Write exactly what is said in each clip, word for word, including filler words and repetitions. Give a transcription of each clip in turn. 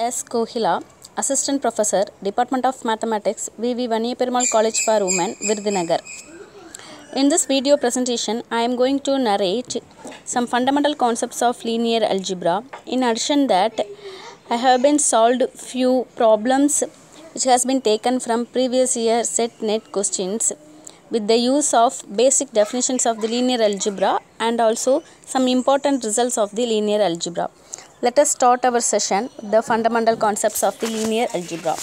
S. Kohila, Assistant Professor, Department of Mathematics, V V Vaniyaperumal College for Women, Virudhunagar. In this video presentation, I am going to narrate some fundamental concepts of linear algebra. In addition that, I have been solved few problems which has been taken from previous year set net questions with the use of basic definitions of the linear algebra and also some important results of the linear algebra. Let us start our session with the fundamental concepts of the linear algebra.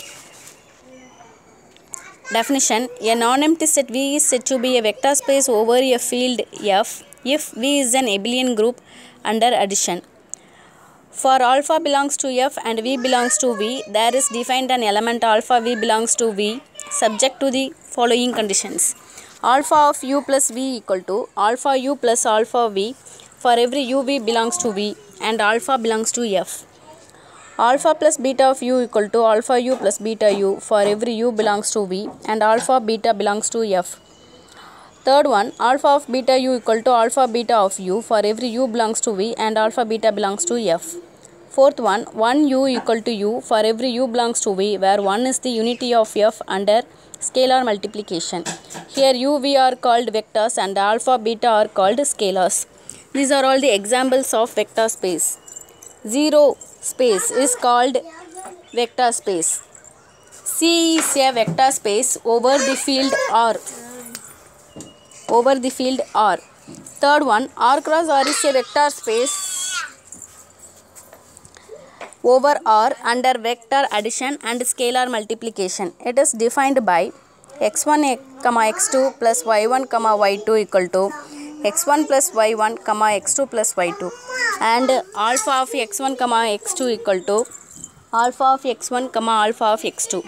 Definition: a non-empty set V is said to be a vector space over a field F if V is an abelian group under addition. For alpha belongs to F and V belongs to V, there is defined an element alpha V belongs to V subject to the following conditions. Alpha of U plus V equal to alpha U plus alpha V for every U V belongs to V and alpha belongs to F. Alpha plus beta of U equal to alpha U plus beta U for every U belongs to V and alpha beta belongs to F. Third one, alpha of beta U equal to alpha beta of U for every U belongs to V and alpha beta belongs to F. Fourth one, one U equal to U for every U belongs to V where one is the unity of F under scalar multiplication. Here U, V are called vectors and alpha, beta are called scalars. These are all the examples of vector space. Zero space is called vector space. C is a vector space over the field R. Over the field R. Third one, R cross R is a vector space over R under vector addition and scalar multiplication. It is defined by x one, x two plus y one, y two equal to x one plus y one, x two plus y two and alpha of x one, x two equal to alpha of x one, alpha of x two.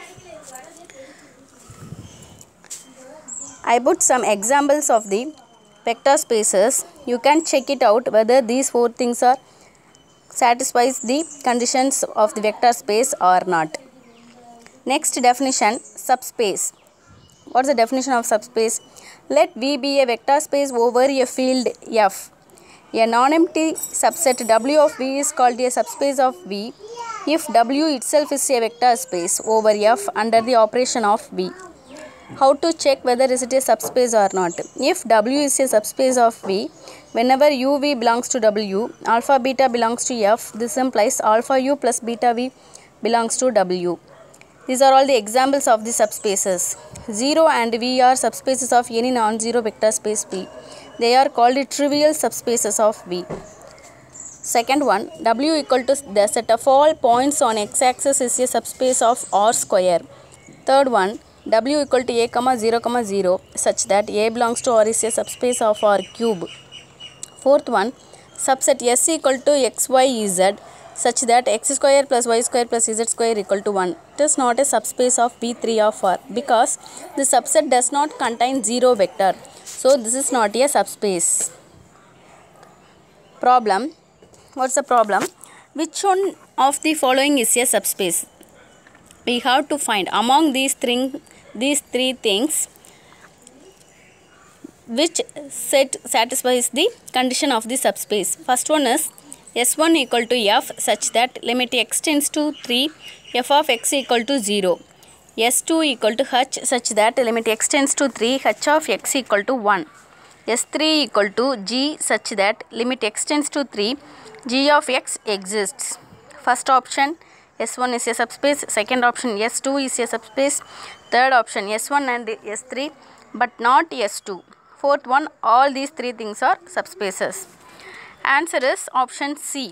I put some examples of the vector spaces. You can check it out whether these four things are satisfies the conditions of the vector space or not. Next definition, subspace. What is the definition of subspace? Let V be a vector space over a field F. A non-empty subset W of V is called a subspace of V if W itself is a vector space over F under the operation of V. How to check whether is it a subspace or not? If W is a subspace of V, whenever U V belongs to W, alpha beta belongs to F, this implies alpha U plus beta V belongs to W. These are all the examples of the subspaces. zero and V are subspaces of any non-zero vector space V. They are called trivial subspaces of V. Second one, W equal to the set of all points on x-axis is a subspace of R square. Third one, W equal to A comma zero comma zero such that A belongs to R is a subspace of R cube. Fourth one, subset S equal to X Y Z such that X square plus Y square plus Z square equal to one. It is not a subspace of V three of R because the subset does not contain zero vector. So this is not a subspace. Problem. What's the problem? Which one of the following is a subspace? We have to find among these three, these three things which set satisfies the condition of the subspace. First one is S one equal to F such that limit x tends to three, f of x equal to zero. S two equal to H such that limit x tends to three, H of x equal to one. S three equal to G such that limit x tends to three, G of x exists. First option, S one is a subspace. Second option, S two is a subspace. Third option, S one and S three but not S two. Fourth one, all these three things are subspaces. Answer is option C.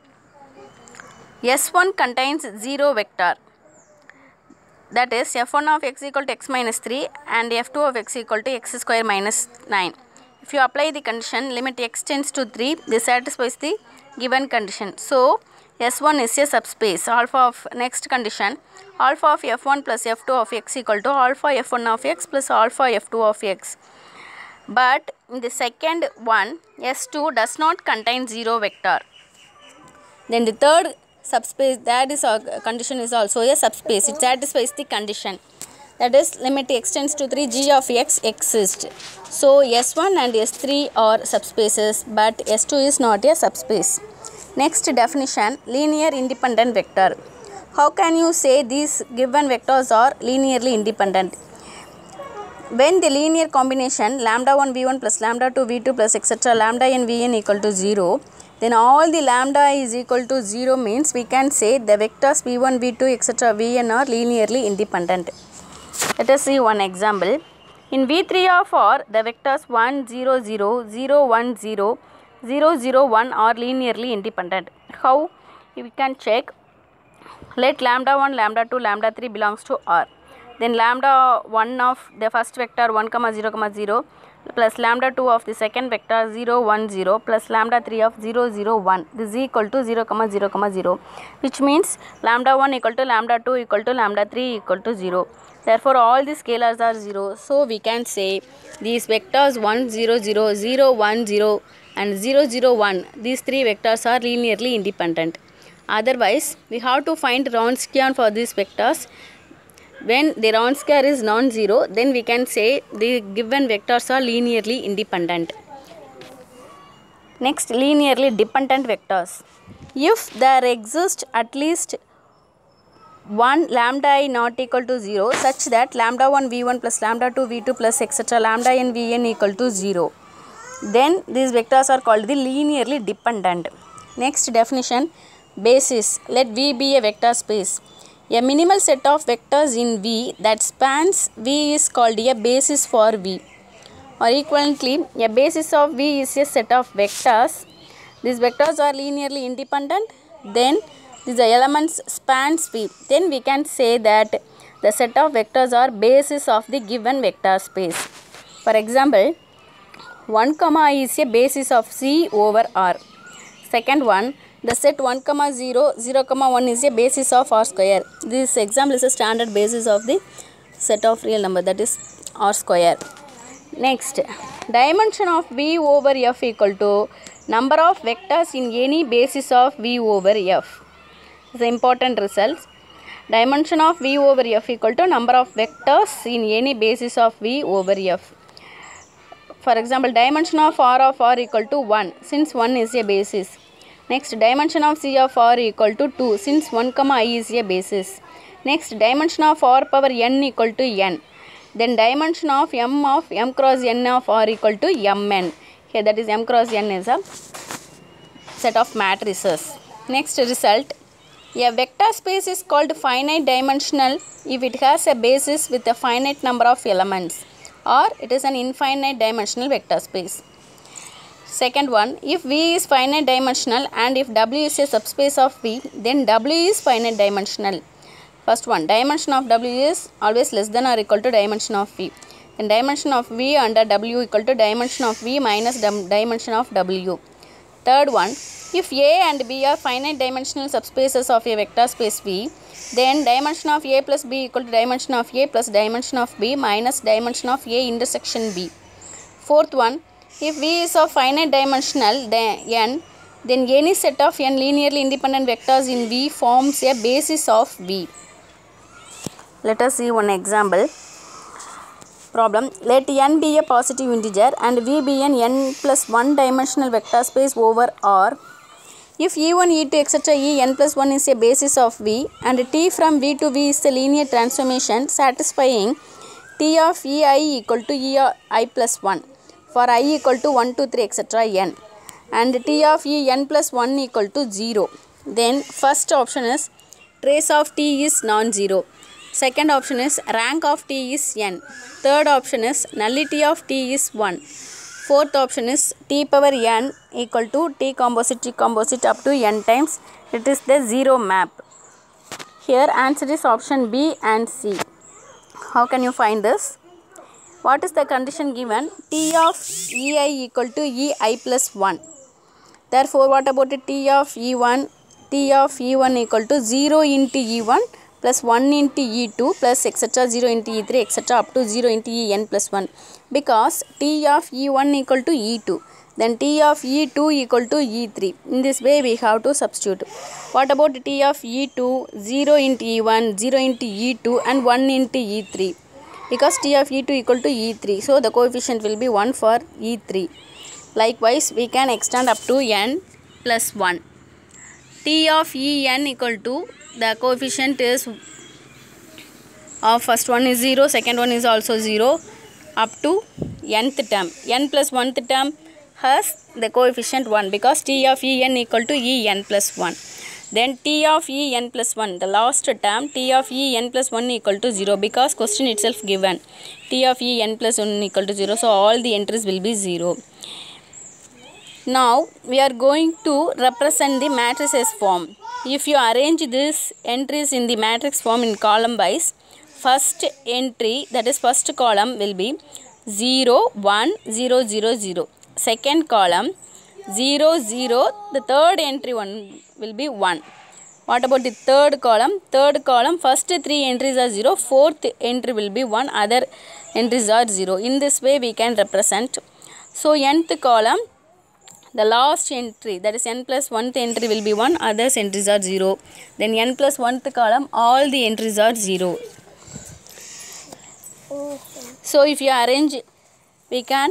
S one contains zero vector. That is f one of x equal to x minus three and f two of x equal to x square minus nine. If you apply the condition limit x tends to three, this satisfies the given condition. So S one is a subspace. Alpha of next condition, alpha of f one plus f two of x equal to alpha f one of x plus alpha f two of x. But in the second one, S two does not contain zero vector. Then the third subspace, that is a condition is also a subspace. It satisfies the condition. That is limit x tends to three, G of x exists. So S one and S three are subspaces but S two is not a subspace. Next definition, linear independent vector. How can you say these given vectors are linearly independent? When the linear combination lambda one v one plus lambda two v two plus etc lambda n vn equal to zero, then all the lambda is equal to zero means we can say the vectors v one, v two etc vn are linearly independent. Let us see one example. In v three of R, the vectors one, zero, zero, zero, one, zero, zero, zero, one are linearly independent. How? We can check. Let lambda one, lambda two, lambda three belongs to R. Then lambda one of the first vector one, zero, zero plus lambda two of the second vector zero, one, zero plus lambda three of zero, zero, one. This is equal to zero, zero, zero, which means lambda one equal to lambda two equal to lambda three equal to zero. Therefore, all the scalars are zero. So, we can say these vectors one, zero, zero, zero, one, zero and zero, zero, one. These three vectors are linearly independent. Otherwise, we have to find Wronskian for these vectors. When the Wronskian is non-zero, then we can say the given vectors are linearly independent. Next, linearly dependent vectors. If there exists at least one lambda I not equal to zero such that lambda one v one plus lambda two v two plus etc lambda n vn equal to zero, then these vectors are called the linearly dependent. Next definition, basis. Let V be a vector space. A minimal set of vectors in V that spans V is called a basis for V. Or equivalently, a basis of V is a set of vectors. These vectors are linearly independent. Then these elements spans V. Then we can say that the set of vectors are basis of the given vector space. For example, one comma is a basis of C over R. Second one, the set one comma zero, zero comma one is a basis of R square. This example is a standard basis of the set of real number, that is R square. Next, dimension of V over F equal to number of vectors in any basis of V over F. The important results. Dimension of V over F equal to number of vectors in any basis of V over F. For example, dimension of R of R equal to one since one is a basis. Next, dimension of C of R equal to two since one comma I is a basis. Next, dimension of R power n equal to n. Then dimension of M of M cross n of R equal to Mn. Here that is M cross n is a set of matrices. Next result. A vector space is called finite dimensional if it has a basis with a finite number of elements, or it is an infinite dimensional vector space. Second one, if V is finite dimensional and if W is a subspace of V, then W is finite dimensional. First one, dimension of W is always less than or equal to dimension of V. Then dimension of V under W equal to dimension of V minus dimension of W. Third one, if A and B are finite dimensional subspaces of a vector space V, then dimension of A plus B equal to dimension of A plus dimension of B minus dimension of A intersection B. Fourth one, if V is of finite dimensional n, then any set of n linearly independent vectors in V forms a basis of V. Let us see one example. Problem. Let n be a positive integer and V be an n plus one dimensional vector space over R. If E one, E two, et cetera E n plus one is a basis of V and T from V to V is the linear transformation satisfying T of E I equal to E I plus one for I equal to one, two, three, et cetera n and T of E n plus one equal to zero, then first option is trace of T is non-zero. Second option is rank of T is n. Third option is nullity of T is one. Fourth option is T power n equal to T composite T composite up to n times. It is the zero map. Here answer is option B and C. How can you find this? What is the condition given? T of E I equal to E I plus one. Therefore, what about the T of E one? T of E one equal to zero into E one plus one into E two plus et cetera zero into E three et cetera up to zero into E n plus one, because T of E one equal to E two, then T of E two equal to E three. In this way we have to substitute. What about T of E two? zero into E one, zero into E two and one into E three, because T of E two equal to E three, so the coefficient will be one for E three. Likewise we can extend up to n plus one. T of En equal to, the coefficient is of first one is zero, second one is also zero, up to nth term. N plus one-th term has the coefficient one because T of En equal to En plus one. Then T of En plus one, the last term, T of En plus one equal to zero because question itself given. T of En plus one equal to zero, so all the entries will be zero. Now we are going to represent the matrices form. If you arrange these entries in the matrix form in column wise, first entry, that is first column, will be zero, one, zero, zero, zero. Second column zero, zero. The third entry one will be one. What about the third column? Third column, first three entries are zero, fourth entry will be one, other entries are zero. In this way we can represent. So nth column, the last entry, that is n plus one-th entry will be one, others entries are zero. Then n plus one-th column, all the entries are zero. So if you arrange, we can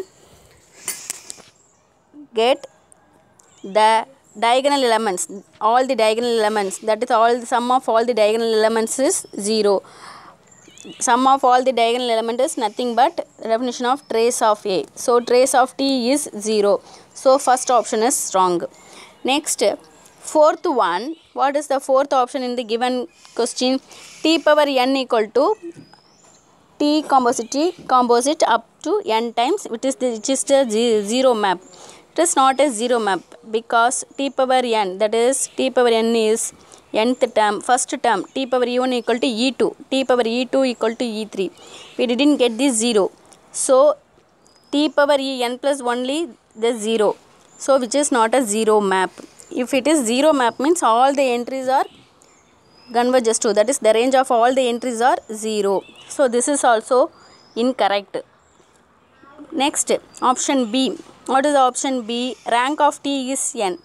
get the diagonal elements, all the diagonal elements, that is all the sum of all the diagonal elements is zero. Sum of all the diagonal element is nothing but definition of trace of A. So trace of T is zero. So first option is wrong. Next, fourth one, what is the fourth option in the given question? T power n equal to T composite T composite up to n times, which is the, which is the zero map. It is not a zero map because T power n, that is T power n is nth term, first term, T power e one equal to e two, T power e two equal to e three. We didn't get this zero. So T power e n plus only the zero. So which is not a zero map. If it is zero map means all the entries are converges to, that is the range of all the entries are zero. So this is also incorrect. Next, option B. What is the option B? Rank of T is n.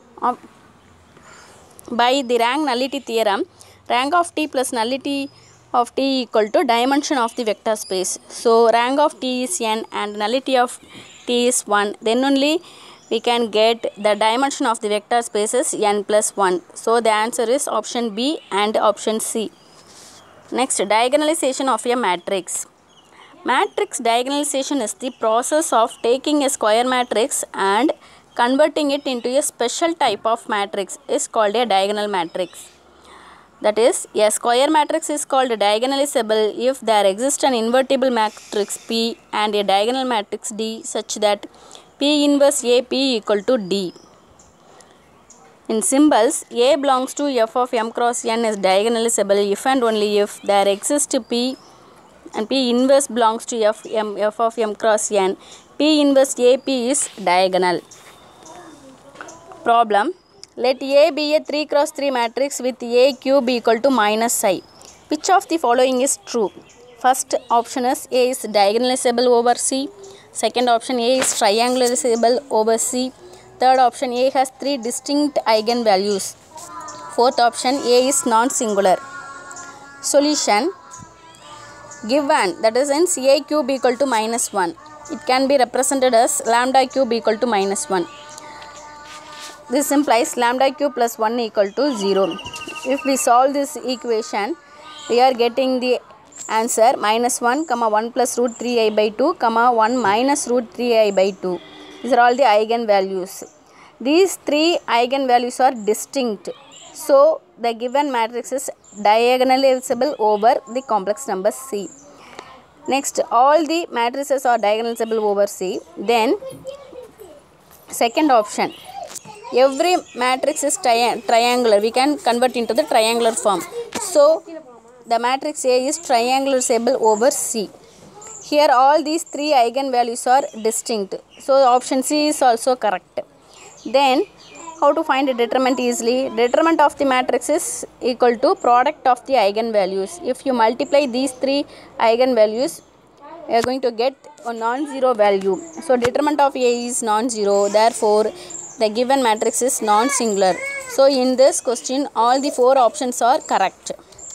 By the rank nullity theorem, rank of T plus nullity of T equal to dimension of the vector space. So rank of T is n and nullity of T is one. Then only we can get the dimension of the vector space is n plus one. So the answer is option B and option C. Next, diagonalization of a matrix. Matrix diagonalization is the process of taking a square matrix and converting it into a special type of matrix is called a diagonal matrix. That is, a square matrix is called diagonalizable if there exists an invertible matrix P and a diagonal matrix D such that P inverse A P equal to D. In symbols, A belongs to f of m cross n is diagonalizable if and only if there exists P and P inverse belongs to f, m, f of m cross n. P inverse A P is diagonal. Problem. Let A be a three cross three matrix with A cube equal to minus I. Which of the following is true? First option is A is diagonalizable over C. Second option, A is triangularizable over C. Third option, A has three distinct eigenvalues. Fourth option, A is non-singular. Solution. Given, that is hence A cube equal to minus one. It can be represented as lambda cube equal to minus one. This implies lambda cube plus one equal to zero. If we solve this equation, we are getting the answer minus one, comma one plus root three I by two, comma one minus root three I by two. These are all the eigenvalues. These three eigenvalues are distinct. So the given matrix is diagonalizable over the complex number C. Next, all the matrices are diagonalizable over C. Then second option, every matrix is tri triangular. We can convert into the triangular form. So the matrix A is triangularizable over C. Here all these three eigenvalues are distinct. So option C is also correct. Then how to find a determinant easily? Determinant of the matrix is equal to product of the eigenvalues. If you multiply these three eigenvalues, you are going to get a non-zero value. So determinant of A is non-zero. Therefore, the given matrix is non-singular. So in this question, all the four options are correct.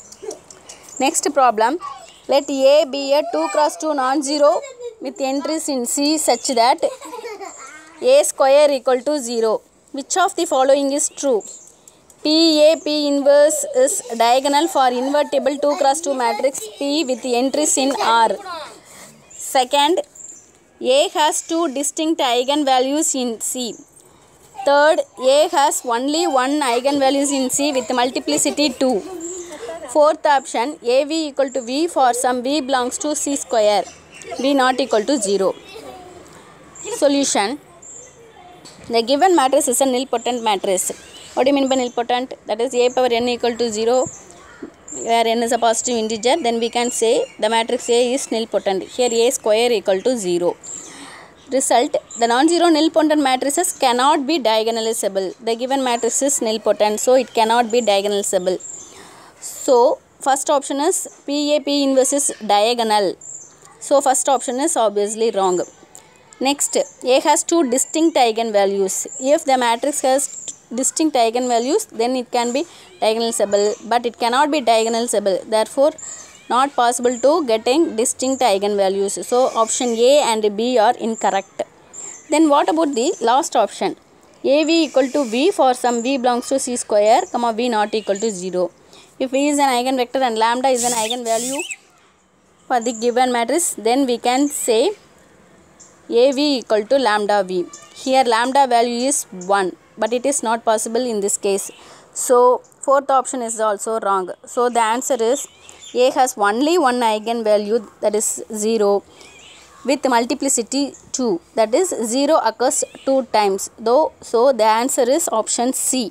Next problem. Let A be a two cross two non-zero with entries in C such that A square equal to zero. Which of the following is true? P A P inverse is diagonal for invertible two cross two matrix P with entries in R. Second, A has two distinct eigenvalues in C. Third, A has only one eigenvalues in C with multiplicity two. Fourth option, A V equal to V for some V belongs to C square, V not equal to zero. Solution. The given matrix is a nilpotent matrix. What do you mean by nilpotent? That is A power n equal to zero, where n is a positive integer. Then we can say the matrix A is nilpotent. Here A square equal to zero. Result, the non-zero nilpotent matrices cannot be diagonalizable. The given matrix is nilpotent, so it cannot be diagonalizable. So, first option is P A P inverse is diagonal. So, first option is obviously wrong. Next, A has two distinct eigenvalues. If the matrix has distinct eigenvalues, then it can be diagonalizable, but it cannot be diagonalizable. Therefore, not possible to getting distinct eigenvalues. So, option A and B are incorrect. Then what about the last option? A V equal to V for some V belongs to C square, comma V not equal to zero. If V is an eigenvector and lambda is an eigenvalue for the given matrix, then we can say A V equal to lambda V. Here lambda value is one, but it is not possible in this case. So, fourth option is also wrong. So, the answer is A has only one eigenvalue, that is zero, with multiplicity two, that is zero occurs two times. Though, so the answer is option C.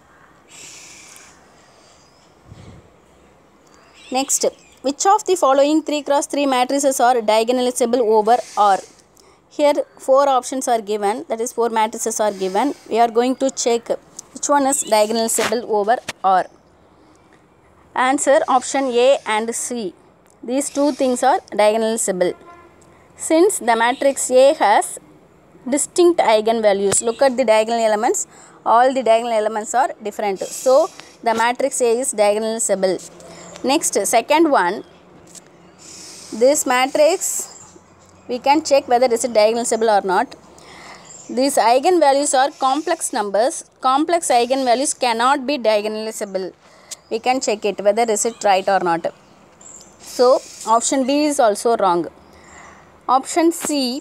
Next, which of the following three cross three matrices are diagonalizable over R? Here four options are given, that is four matrices are given. We are going to check which one is diagonalizable over R. Answer option A and C. These two things are diagonalizable. Since the matrix A has distinct eigenvalues, look at the diagonal elements, all the diagonal elements are different. So, the matrix A is diagonalizable. Next, second one, this matrix, we can check whether it is diagonalizable or not. These eigenvalues are complex numbers. Complex eigenvalues cannot be diagonalizable. We can check it whether is it right or not. So, option B is also wrong. Option C,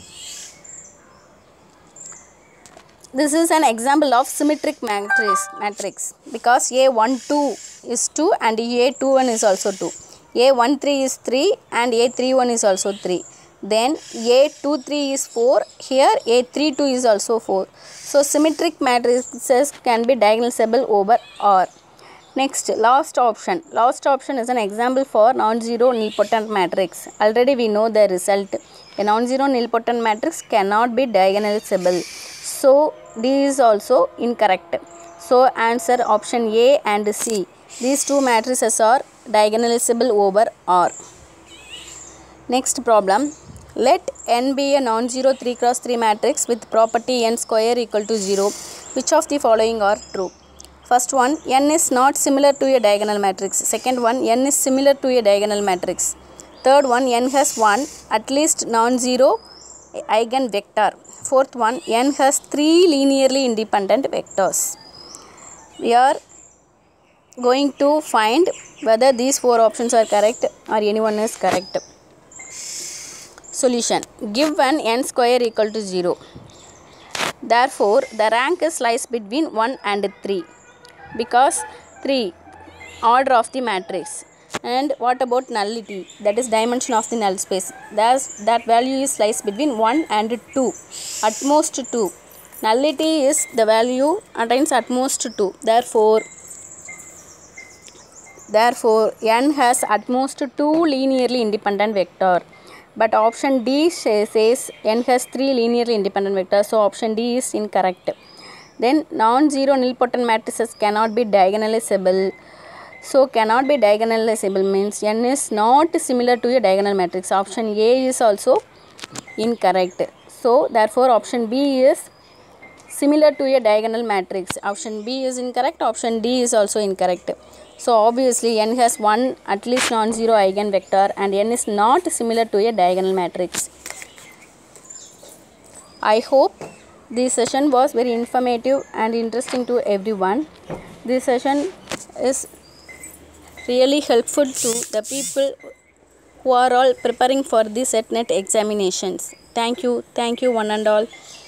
this is an example of symmetric matrix, matrix because A one two is two and A two one is also two. A one three is three and A three one is also three. Then A two three is four, here A three two is also four. So, symmetric matrices can be diagonalizable over R. Next, last option. Last option is an example for non-zero nilpotent matrix. Already we know the result. A non-zero nilpotent matrix cannot be diagonalizable. So, D is also incorrect. So, answer option A and C. These two matrices are diagonalizable over R. Next problem. Let n be a non-zero three cross three matrix with property n square equal to zero. Which of the following are true? First one, n is not similar to a diagonal matrix. Second one, n is similar to a diagonal matrix. Third one, n has one at least non-zero eigenvector. Fourth one, n has three linearly independent vectors. We are going to find whether these four options are correct or anyone is correct. Solution. Given n square equal to zero. Therefore, the rank is lies between one and three. Because three, order of the matrix. And what about nullity? That is dimension of the null space. Thus, that value is lies between one and two. At most two. Nullity is the value attains at most two. Therefore, therefore n has at most two linearly independent vector. But option D says n has three linearly independent vectors. So, option D is incorrect. Then non-zero nilpotent matrices cannot be diagonalizable. So, cannot be diagonalizable means n is not similar to a diagonal matrix. Option A is also incorrect. So, therefore, option B is similar to a diagonal matrix. Option B is incorrect. Option D is also incorrect. So, obviously, n has one at least non-zero eigenvector and n is not similar to a diagonal matrix. I hope this session was very informative and interesting to everyone. this session is really helpful to the people who are all preparing for the SET NET examinations. Thank you. Thank you one and all.